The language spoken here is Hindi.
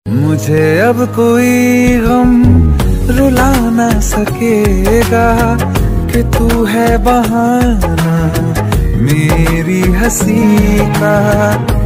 मुझे अब कोई गम रुला ना सकेगा कि तू है बहाना मेरी हंसी का।